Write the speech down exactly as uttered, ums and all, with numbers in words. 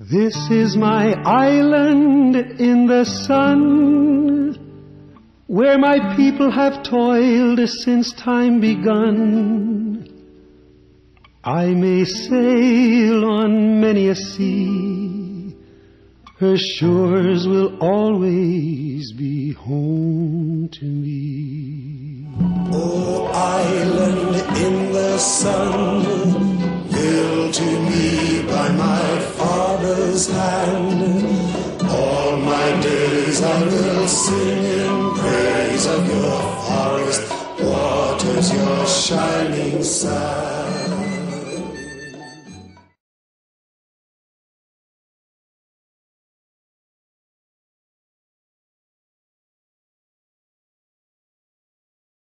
This is my island in the sun, where my people have toiled since time begun. I may sail on many a sea, her shores will always be home to me. Oh, island in the sun, built to me by my father's hand. All my days I will sing in praise of your forest waters, your shining sand.